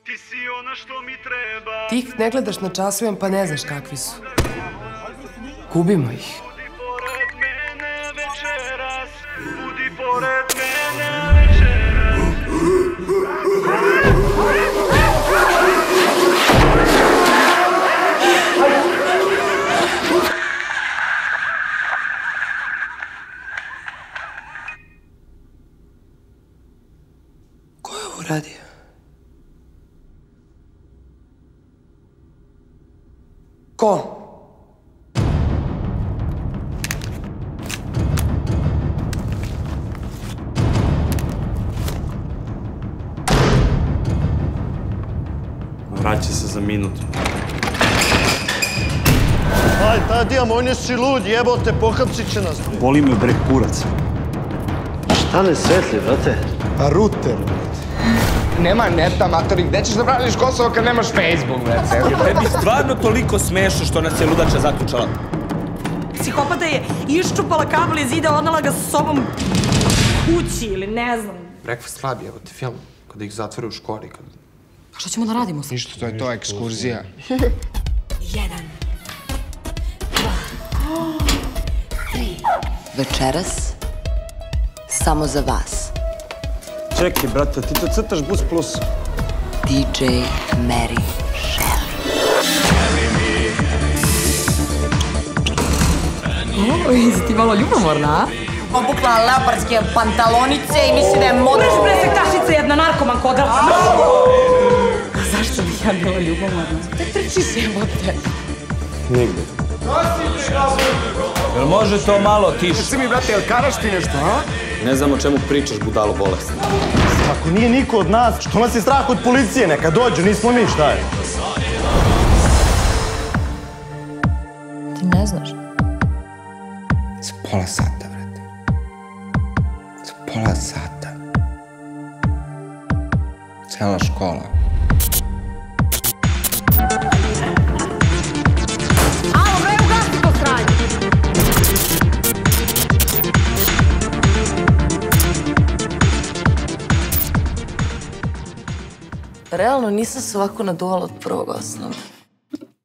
Ti si ona što mi treba. Ti ih ne gledaš na časovima pa ne znaš kakvi su. Gubimo ih. Budi pored mene večeras. Budi pored mene večeras. Ko je ovo radio? Ko? Vraća se za minut. Aj, Tadija, moj nisi lud, jebote, pohapsit će nas. Boli me bre kurac. Šta ne svetli, brate? A ruter. Nema neta, matori, gde ćeš da braniš Kosovo kad nemaš Facebook, brate? Tebi stvarno toliko smešno što nas je ludača zaključala. Psihopata je iščupala kabel iz zida, odnala ga sa sobom kući ili ne znam. Breakfast Club, evo ti film, kada ih zatvore u školi. A što ćemo da radimo? Ništa, to je to, ekskurzija. 1, 2, 3. Večeras, samo za vas. Čekaj, brate, ti to crtaš Bus Plus? DJ Mary Shelley. Jesi ti malo ljubomorna, a? Obukla leopardske pantalonice i misli da je modno. Umreš bre sektašica jedna narkomanka odrasla. A zašto bi ja bila ljubomorna? Te trčiš jebote. Nigde. Jel može to malo tiše? Reci mi, brate, jel karaš ti nešto, a? Ne znam o čemu pričaš, budalo bolesno. Ako nije niko od nas, što nas je strah od policije? Neka dođu, nismo mi, šta je? Ti ne znaš? Za pola sata, brate. Za pola sata. Cela škola. Alo, bre, ugasi to sranje. Realno nisam se ovako naduvala od prvog osnova.